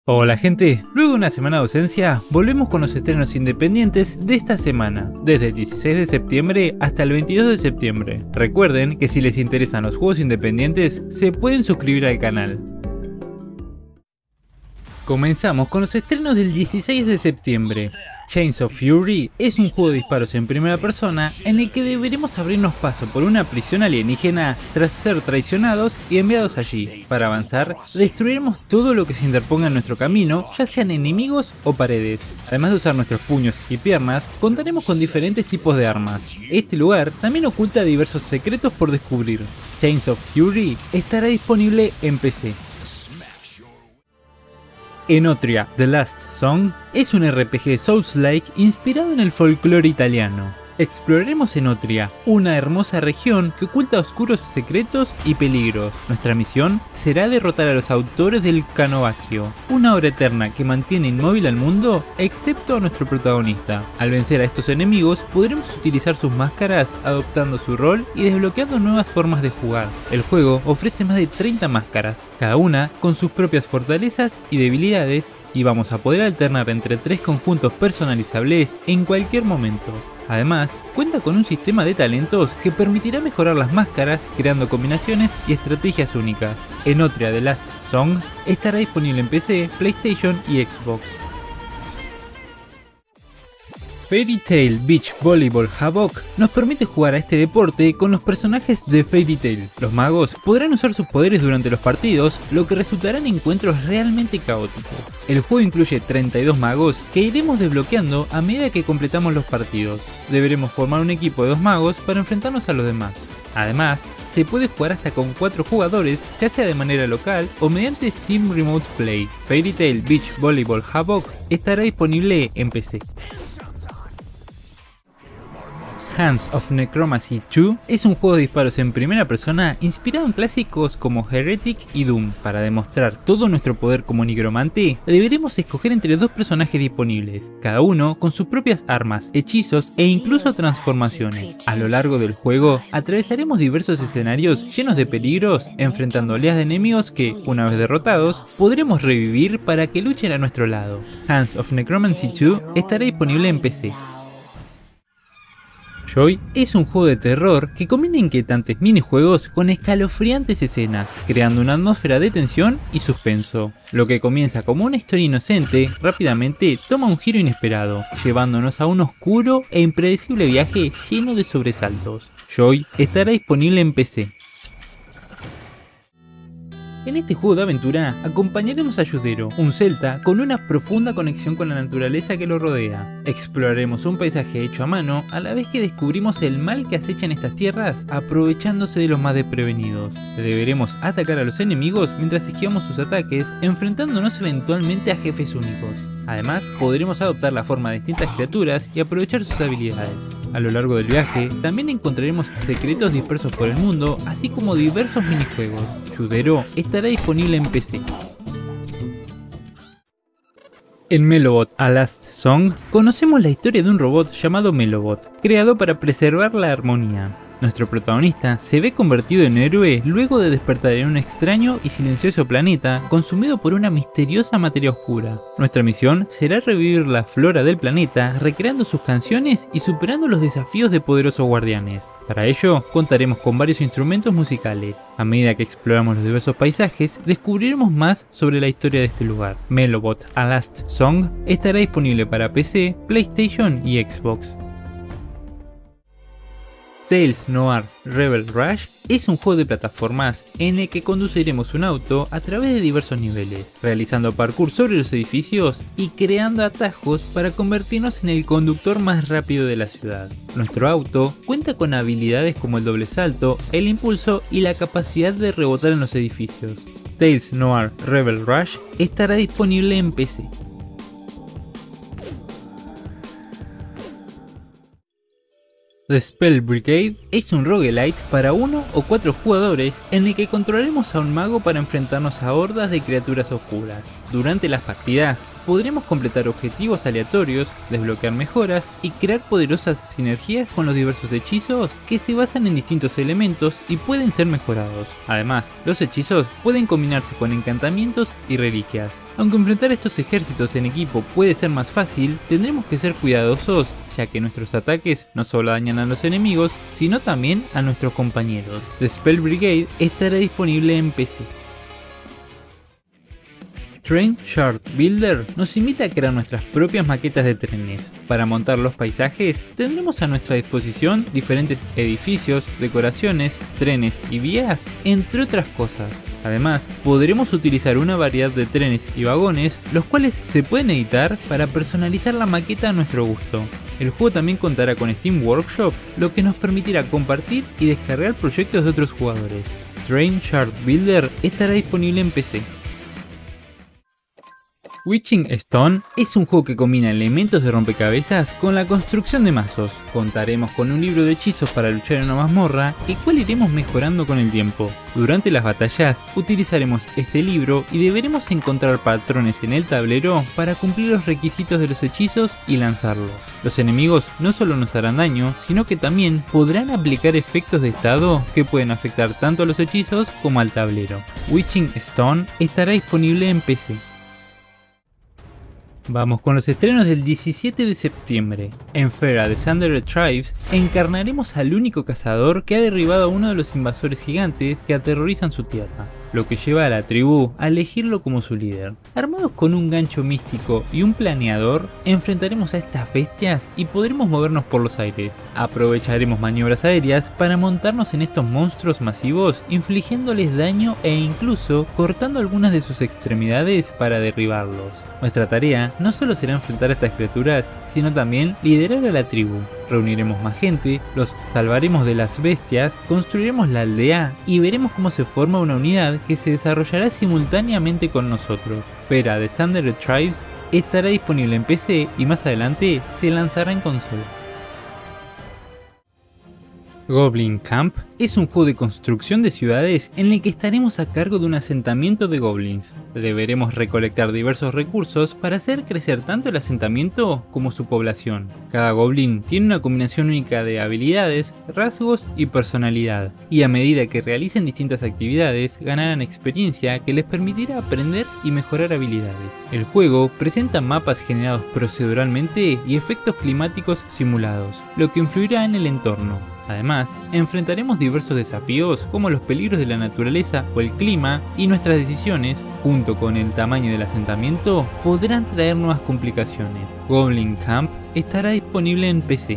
Hola gente, luego de una semana de ausencia, volvemos con los estrenos independientes de esta semana, desde el 16 de septiembre hasta el 22 de septiembre. Recuerden que si les interesan los juegos independientes, se pueden suscribir al canal. Comenzamos con los estrenos del 16 de septiembre. Chains of Fury es un juego de disparos en primera persona en el que deberemos abrirnos paso por una prisión alienígena tras ser traicionados y enviados allí. Para avanzar, destruiremos todo lo que se interponga en nuestro camino, ya sean enemigos o paredes. Además de usar nuestros puños y piernas, contaremos con diferentes tipos de armas. Este lugar también oculta diversos secretos por descubrir. Chains of Fury estará disponible en PC. Enotria: The Last Song es un RPG Souls-like inspirado en el folclore italiano. Exploraremos Enotria, una hermosa región que oculta oscuros secretos y peligros. Nuestra misión será derrotar a los autores del Canovacchio, una obra eterna que mantiene inmóvil al mundo excepto a nuestro protagonista. Al vencer a estos enemigos podremos utilizar sus máscaras adoptando su rol y desbloqueando nuevas formas de jugar. El juego ofrece más de 30 máscaras, cada una con sus propias fortalezas y debilidades, y vamos a poder alternar entre 3 conjuntos personalizables en cualquier momento. Además, cuenta con un sistema de talentos que permitirá mejorar las máscaras creando combinaciones y estrategias únicas. Enotria: The Last Song estará disponible en PC, PlayStation y Xbox. Fairy Tail Beach Volleyball Havoc nos permite jugar a este deporte con los personajes de Fairy Tail. Los magos podrán usar sus poderes durante los partidos, lo que resultará en encuentros realmente caóticos. El juego incluye 32 magos que iremos desbloqueando a medida que completamos los partidos. Deberemos formar un equipo de 2 magos para enfrentarnos a los demás. Además, se puede jugar hasta con 4 jugadores, ya sea de manera local o mediante Steam Remote Play. Fairy Tail Beach Volleyball Havoc estará disponible en PC. Hands of Necromancy 2 es un juego de disparos en primera persona inspirado en clásicos como Heretic y Doom. Para demostrar todo nuestro poder como nigromante, deberemos escoger entre 2 personajes disponibles, cada uno con sus propias armas, hechizos e incluso transformaciones. A lo largo del juego, atravesaremos diversos escenarios llenos de peligros, enfrentando oleadas de enemigos que, una vez derrotados, podremos revivir para que luchen a nuestro lado. Hands of Necromancy 2 estará disponible en PC. Joy es un juego de terror que combina inquietantes minijuegos con escalofriantes escenas, creando una atmósfera de tensión y suspenso. Lo que comienza como una historia inocente, rápidamente toma un giro inesperado, llevándonos a un oscuro e impredecible viaje lleno de sobresaltos. Joy estará disponible en PC. En este juego de aventura acompañaremos a Yudero, un celta con una profunda conexión con la naturaleza que lo rodea. Exploraremos un paisaje hecho a mano a la vez que descubrimos el mal que acecha en estas tierras, aprovechándose de los más desprevenidos. Deberemos atacar a los enemigos mientras esquivamos sus ataques, enfrentándonos eventualmente a jefes únicos. Además, podremos adoptar la forma de distintas criaturas y aprovechar sus habilidades. A lo largo del viaje, también encontraremos secretos dispersos por el mundo, así como diversos minijuegos. Yudero estará disponible en PC. En Melobot: A Last Song, conocemos la historia de un robot llamado Melobot, creado para preservar la armonía. Nuestro protagonista se ve convertido en héroe luego de despertar en un extraño y silencioso planeta consumido por una misteriosa materia oscura. Nuestra misión será revivir la flora del planeta, recreando sus canciones y superando los desafíos de poderosos guardianes. Para ello, contaremos con varios instrumentos musicales. A medida que exploramos los diversos paisajes, descubriremos más sobre la historia de este lugar. Melobot: A Last Song estará disponible para PC, PlayStation y Xbox. Tales Noir: Rebel Rush es un juego de plataformas en el que conduciremos un auto a través de diversos niveles, realizando parkour sobre los edificios y creando atajos para convertirnos en el conductor más rápido de la ciudad. Nuestro auto cuenta con habilidades como el doble salto, el impulso y la capacidad de rebotar en los edificios. Tales Noir: Rebel Rush estará disponible en PC. The Spell Brigade es un roguelite para 1 o 4 jugadores en el que controlaremos a un mago para enfrentarnos a hordas de criaturas oscuras. Durante las partidas podremos completar objetivos aleatorios, desbloquear mejoras y crear poderosas sinergias con los diversos hechizos que se basan en distintos elementos y pueden ser mejorados. Además, los hechizos pueden combinarse con encantamientos y reliquias. Aunque enfrentar estos ejércitos en equipo puede ser más fácil, tendremos que ser cuidadosos, ya que nuestros ataques no solo dañan a los enemigos, sino también a nuestros compañeros. The Spell Brigade estará disponible en PC. Train Chart Builder nos invita a crear nuestras propias maquetas de trenes. Para montar los paisajes, tendremos a nuestra disposición diferentes edificios, decoraciones, trenes y vías, entre otras cosas. Además, podremos utilizar una variedad de trenes y vagones, los cuales se pueden editar para personalizar la maqueta a nuestro gusto. El juego también contará con Steam Workshop, lo que nos permitirá compartir y descargar proyectos de otros jugadores. Train Chart Builder estará disponible en PC. Witching Stone es un juego que combina elementos de rompecabezas con la construcción de mazos. Contaremos con un libro de hechizos para luchar en una mazmorra, el cual iremos mejorando con el tiempo. Durante las batallas utilizaremos este libro y deberemos encontrar patrones en el tablero para cumplir los requisitos de los hechizos y lanzarlos. Los enemigos no solo nos harán daño, sino que también podrán aplicar efectos de estado que pueden afectar tanto a los hechizos como al tablero. Witching Stone estará disponible en PC. Vamos con los estrenos del 17 de septiembre. En Fera de Sundered Tribes encarnaremos al único cazador que ha derribado a uno de los invasores gigantes que aterrorizan su tierra, lo que lleva a la tribu a elegirlo como su líder. Armados con un gancho místico y un planeador, enfrentaremos a estas bestias y podremos movernos por los aires. Aprovecharemos maniobras aéreas para montarnos en estos monstruos masivos, infligiéndoles daño e incluso cortando algunas de sus extremidades para derribarlos. Nuestra tarea no solo será enfrentar a estas criaturas, sino también liderar a la tribu. Reuniremos más gente, los salvaremos de las bestias, construiremos la aldea y veremos cómo se forma una unidad que se desarrollará simultáneamente con nosotros. Fera de Sundered Tribes estará disponible en PC y más adelante se lanzará en consolas. Goblin Camp es un juego de construcción de ciudades en el que estaremos a cargo de un asentamiento de goblins. Deberemos recolectar diversos recursos para hacer crecer tanto el asentamiento como su población. Cada goblin tiene una combinación única de habilidades, rasgos y personalidad, y a medida que realicen distintas actividades ganarán experiencia que les permitirá aprender y mejorar habilidades. El juego presenta mapas generados proceduralmente y efectos climáticos simulados, lo que influirá en el entorno. Además, enfrentaremos diversos desafíos como los peligros de la naturaleza o el clima, y nuestras decisiones, junto con el tamaño del asentamiento, podrán traer nuevas complicaciones. Goblin Camp estará disponible en PC.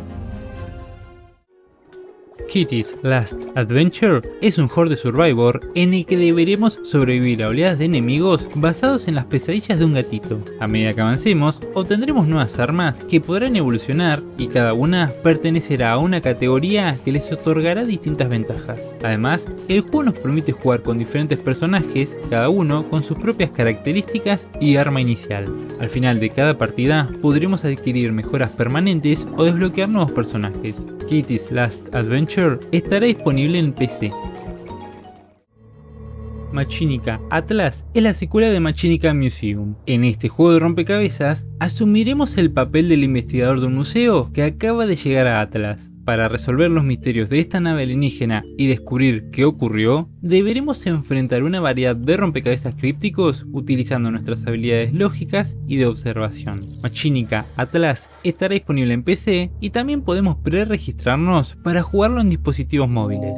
Kitty's Last Adventure es un horde survivor en el que deberemos sobrevivir a oleadas de enemigos basados en las pesadillas de un gatito. A medida que avancemos, obtendremos nuevas armas que podrán evolucionar y cada una pertenecerá a una categoría que les otorgará distintas ventajas. Además, el juego nos permite jugar con diferentes personajes, cada uno con sus propias características y arma inicial. Al final de cada partida podremos adquirir mejoras permanentes o desbloquear nuevos personajes. Kitty's Last Adventure estará disponible en PC. Machinica Atlas es la secuela de Machinica Museum. En este juego de rompecabezas asumiremos el papel del investigador de un museo que acaba de llegar a Atlas. Para resolver los misterios de esta nave alienígena y descubrir qué ocurrió, deberemos enfrentar una variedad de rompecabezas crípticos utilizando nuestras habilidades lógicas y de observación. Machinica Atlas estará disponible en PC y también podemos pre-registrarnos para jugarlo en dispositivos móviles.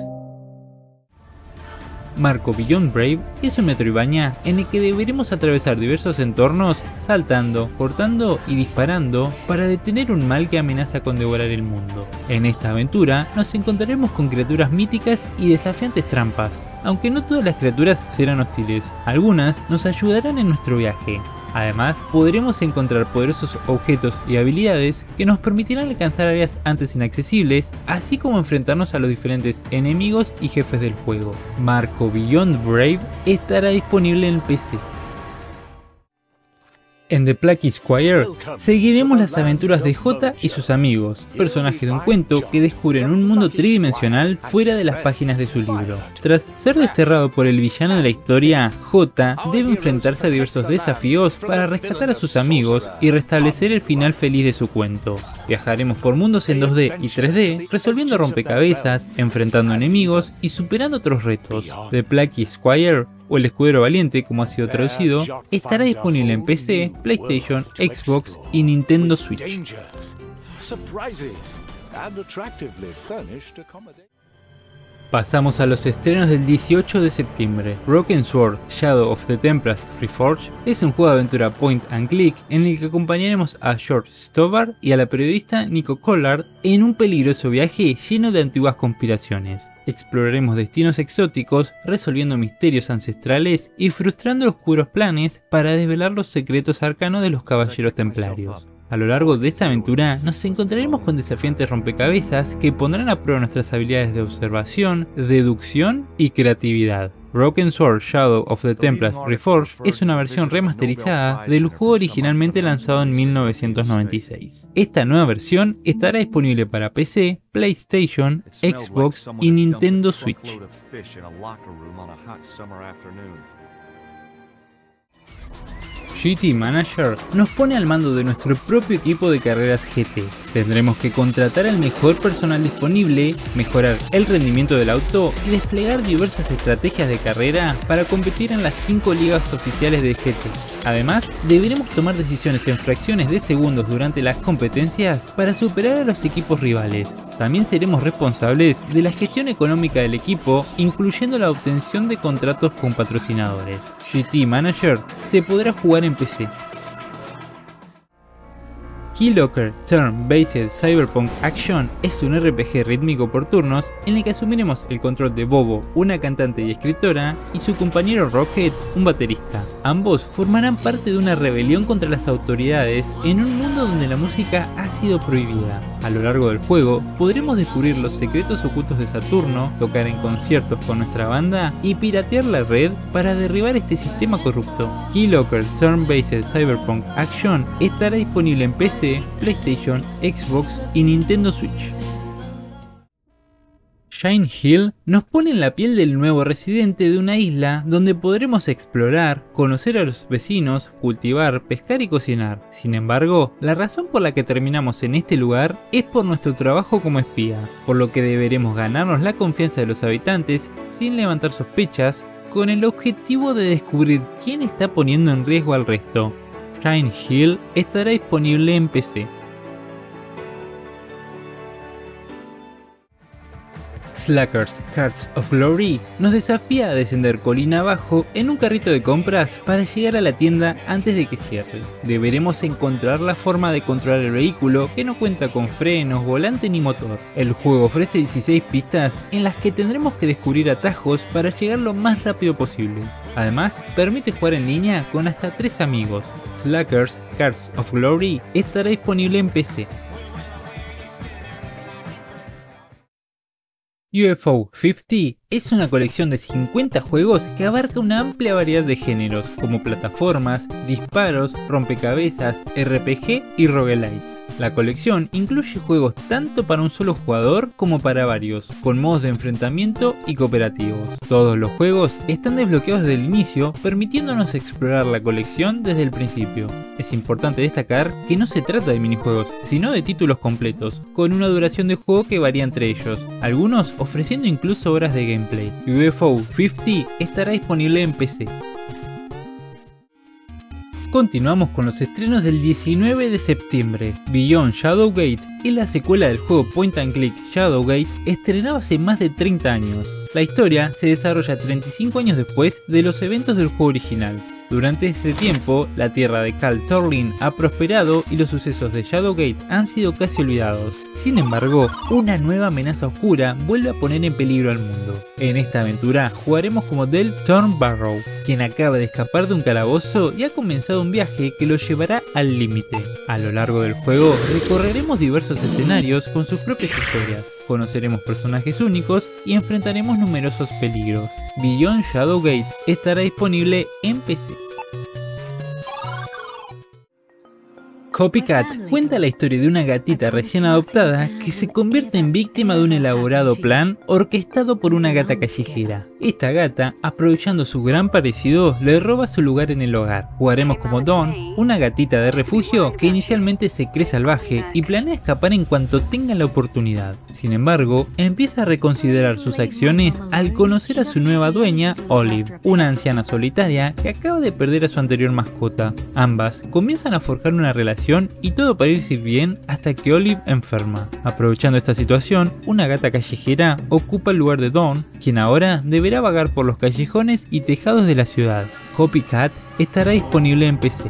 Marco Beyond Brave es un Metroidvania en el que deberemos atravesar diversos entornos saltando, cortando y disparando para detener un mal que amenaza con devorar el mundo. En esta aventura nos encontraremos con criaturas míticas y desafiantes trampas. Aunque no todas las criaturas serán hostiles, algunas nos ayudarán en nuestro viaje. Además, podremos encontrar poderosos objetos y habilidades que nos permitirán alcanzar áreas antes inaccesibles, así como enfrentarnos a los diferentes enemigos y jefes del juego. Marco Beyond Brave estará disponible en PC. En The Plucky Squire, seguiremos las aventuras de Jota y sus amigos, personajes de un cuento que descubren un mundo tridimensional fuera de las páginas de su libro. Tras ser desterrado por el villano de la historia, Jota debe enfrentarse a diversos desafíos para rescatar a sus amigos y restablecer el final feliz de su cuento. Viajaremos por mundos en 2D y 3D, resolviendo rompecabezas, enfrentando enemigos y superando otros retos. The Plucky Squire, o El Escudero Valiente como ha sido traducido, estará disponible en PC, PlayStation, Xbox y Nintendo Switch. Pasamos a los estrenos del 18 de septiembre. Broken Sword Shadow of the Templars Reforged es un juego de aventura point and click en el que acompañaremos a George Stobbart y a la periodista Nico Collard en un peligroso viaje lleno de antiguas conspiraciones. Exploraremos destinos exóticos, resolviendo misterios ancestrales y frustrando oscuros planes para desvelar los secretos arcanos de los caballeros templarios. A lo largo de esta aventura nos encontraremos con desafiantes rompecabezas que pondrán a prueba nuestras habilidades de observación, deducción y creatividad. Broken Sword Shadow of the Templars Reforged es una versión remasterizada del juego originalmente lanzado en 1996. Esta nueva versión estará disponible para PC, PlayStation, Xbox y Nintendo Switch. GT Manager nos pone al mando de nuestro propio equipo de carreras GT. Tendremos que contratar al mejor personal disponible, mejorar el rendimiento del auto y desplegar diversas estrategias de carrera para competir en las 5 ligas oficiales de GT. Además, deberemos tomar decisiones en fracciones de segundos durante las competencias para superar a los equipos rivales. También seremos responsables de la gestión económica del equipo, incluyendo la obtención de contratos con patrocinadores. GT Manager se podrá jugar en PC. Keylocker Turn-Based Cyberpunk Action es un RPG rítmico por turnos en el que asumiremos el control de Bobo, una cantante y escritora, y su compañero Rocket, un baterista. Ambos formarán parte de una rebelión contra las autoridades en un mundo donde la música ha sido prohibida. A lo largo del juego podremos descubrir los secretos ocultos de Saturno, tocar en conciertos con nuestra banda y piratear la red para derribar este sistema corrupto. Keylocker Turn-Based Cyberpunk Action estará disponible en PC, PlayStation, Xbox y Nintendo Switch. Shine Hill nos pone en la piel del nuevo residente de una isla donde podremos explorar, conocer a los vecinos, cultivar, pescar y cocinar. Sin embargo, la razón por la que terminamos en este lugar es por nuestro trabajo como espía, por lo que deberemos ganarnos la confianza de los habitantes sin levantar sospechas, con el objetivo de descubrir quién está poniendo en riesgo al resto. Shine Hill estará disponible en PC. Slackers Cards of Glory nos desafía a descender colina abajo en un carrito de compras para llegar a la tienda antes de que cierre. Deberemos encontrar la forma de controlar el vehículo que no cuenta con frenos, volante ni motor. El juego ofrece 16 pistas en las que tendremos que descubrir atajos para llegar lo más rápido posible. Además, permite jugar en línea con hasta 3 amigos. Slackers Cards of Glory estará disponible en PC. UFO 50 es una colección de 50 juegos que abarca una amplia variedad de géneros, como plataformas, disparos, rompecabezas, RPG y roguelites. La colección incluye juegos tanto para un solo jugador como para varios, con modos de enfrentamiento y cooperativos. Todos los juegos están desbloqueados desde el inicio, permitiéndonos explorar la colección desde el principio. Es importante destacar que no se trata de minijuegos, sino de títulos completos, con una duración de juego que varía entre ellos, algunos ofreciendo incluso horas de gameplay. UFO 50 estará disponible en PC. Continuamos con los estrenos del 19 de septiembre. Beyond Shadowgate es la secuela del juego point and click Shadowgate, estrenado hace más de 30 años. La historia se desarrolla 35 años después de los eventos del juego original. Durante ese tiempo, la tierra de Kal Torlin ha prosperado y los sucesos de Shadowgate han sido casi olvidados. Sin embargo, una nueva amenaza oscura vuelve a poner en peligro al mundo. En esta aventura jugaremos como Del Thornbarrow, quien acaba de escapar de un calabozo y ha comenzado un viaje que lo llevará al límite. A lo largo del juego recorreremos diversos escenarios con sus propias historias, conoceremos personajes únicos y enfrentaremos numerosos peligros. Beyond Shadowgate estará disponible en PC. Copycat cuenta la historia de una gatita recién adoptada que se convierte en víctima de un elaborado plan orquestado por una gata callejera. Esta gata, aprovechando su gran parecido, le roba su lugar en el hogar. Jugaremos como Dawn, una gatita de refugio que inicialmente se cree salvaje y planea escapar en cuanto tenga la oportunidad. Sin embargo, empieza a reconsiderar sus acciones al conocer a su nueva dueña, Olive, una anciana solitaria que acaba de perder a su anterior mascota. Ambas comienzan a forjar una relación y todo parece ir bien hasta que Olive enferma. Aprovechando esta situación, una gata callejera ocupa el lugar de Dawn, quien ahora deberá vagar por los callejones y tejados de la ciudad. Copycat estará disponible en PC.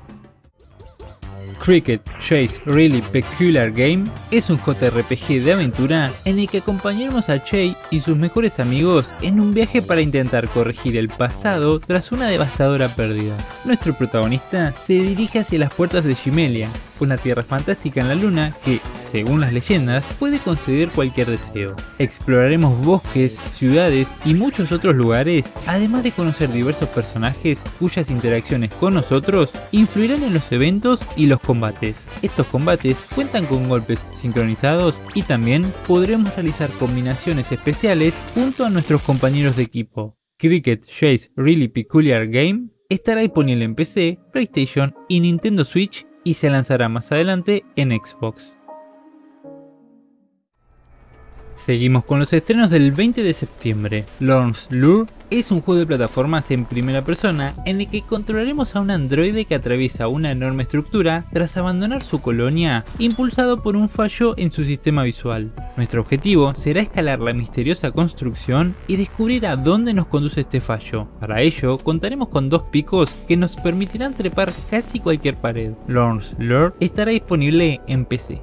Cricket Chase Really Peculiar Game es un JRPG de aventura en el que acompañaremos a Chase y sus mejores amigos en un viaje para intentar corregir el pasado tras una devastadora pérdida. Nuestro protagonista se dirige hacia las puertas de Shimelia, una tierra fantástica en la luna que, según las leyendas, puede conceder cualquier deseo. Exploraremos bosques, ciudades y muchos otros lugares, además de conocer diversos personajes cuyas interacciones con nosotros influirán en los eventos y los combates. Estos combates cuentan con golpes sincronizados y también podremos realizar combinaciones especiales junto a nuestros compañeros de equipo. Cricket Chase Really Peculiar Game estará disponible en PC, PlayStation y Nintendo Switch y se lanzará más adelante en Xbox. Seguimos con los estrenos del 20 de septiembre. Lorne's Lure es un juego de plataformas en primera persona en el que controlaremos a un androide que atraviesa una enorme estructura tras abandonar su colonia, impulsado por un fallo en su sistema visual. Nuestro objetivo será escalar la misteriosa construcción y descubrir a dónde nos conduce este fallo. Para ello, contaremos con dos picos que nos permitirán trepar casi cualquier pared. Lorne's Lure estará disponible en PC.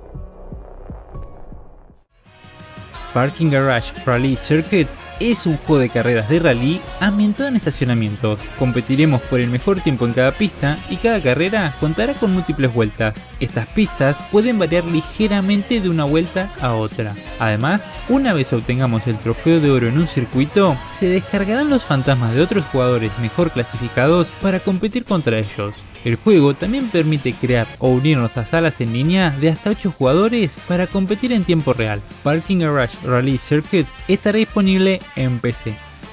Parking Garage Rally Circuit es un juego de carreras de rally ambientado en estacionamientos. Competiremos por el mejor tiempo en cada pista y cada carrera contará con múltiples vueltas. Estas pistas pueden variar ligeramente de una vuelta a otra. Además, una vez obtengamos el trofeo de oro en un circuito, se descargarán los fantasmas de otros jugadores mejor clasificados para competir contra ellos. El juego también permite crear o unirnos a salas en línea de hasta 8 jugadores para competir en tiempo real. Parking Garage Rally Circuit estará disponible en PC.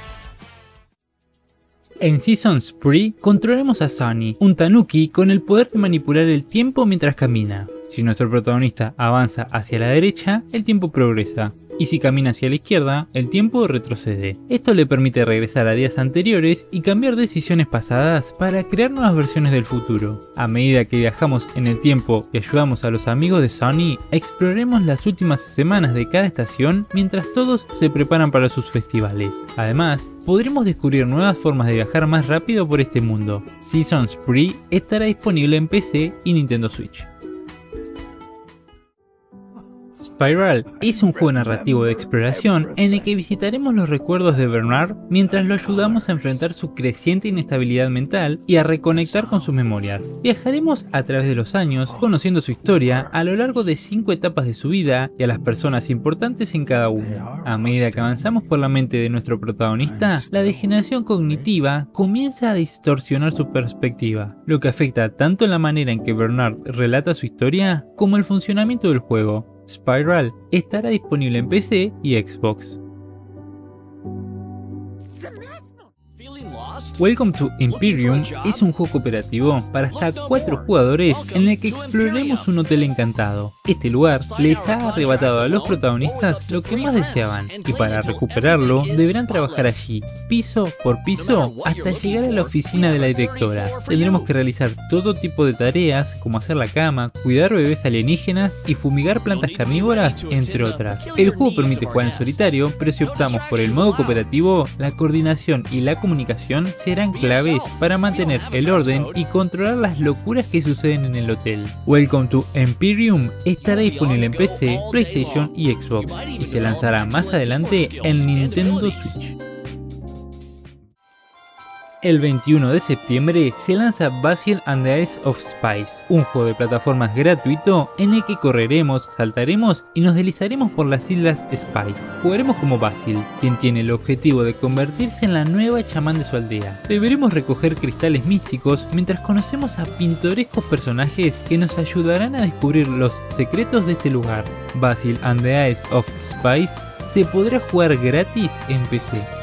En Season Spree controlaremos a Sunny, un tanuki con el poder de manipular el tiempo mientras camina. Si nuestro protagonista avanza hacia la derecha, el tiempo progresa. Y si camina hacia la izquierda, el tiempo retrocede. Esto le permite regresar a días anteriores y cambiar decisiones pasadas para crear nuevas versiones del futuro. A medida que viajamos en el tiempo y ayudamos a los amigos de Sunny, exploraremos las últimas semanas de cada estación mientras todos se preparan para sus festivales. Además, podremos descubrir nuevas formas de viajar más rápido por este mundo. Season Spree estará disponible en PC y Nintendo Switch. Spiral es un juego narrativo de exploración en el que visitaremos los recuerdos de Bernard mientras lo ayudamos a enfrentar su creciente inestabilidad mental y a reconectar con sus memorias. Viajaremos a través de los años, conociendo su historia a lo largo de 5 etapas de su vida y a las personas importantes en cada una. A medida que avanzamos por la mente de nuestro protagonista, la degeneración cognitiva comienza a distorsionar su perspectiva, lo que afecta tanto la manera en que Bernard relata su historia como el funcionamiento del juego. Spiral estará disponible en PC y Xbox. Welcome to Imperium es un juego cooperativo para hasta 4 jugadores en el que exploraremos un hotel encantado. Este lugar les ha arrebatado a los protagonistas lo que más deseaban y para recuperarlo deberán trabajar allí, piso por piso, hasta llegar a la oficina de la directora. Tendremos que realizar todo tipo de tareas como hacer la cama, cuidar bebés alienígenas y fumigar plantas carnívoras, entre otras. El juego permite jugar en solitario, pero si optamos por el modo cooperativo, la coordinación y la comunicación serán claves para mantener el orden y controlar las locuras que suceden en el hotel. Welcome to Imperium estará disponible en PC, PlayStation y Xbox y se lanzará más adelante en Nintendo Switch. El 21 de septiembre se lanza Basil and the Isle of Spice, un juego de plataformas gratuito en el que correremos, saltaremos y nos deslizaremos por las islas Spice. Jugaremos como Basil, quien tiene el objetivo de convertirse en la nueva chamán de su aldea. Deberemos recoger cristales místicos mientras conocemos a pintorescos personajes que nos ayudarán a descubrir los secretos de este lugar. Basil and the Isle of Spice se podrá jugar gratis en PC.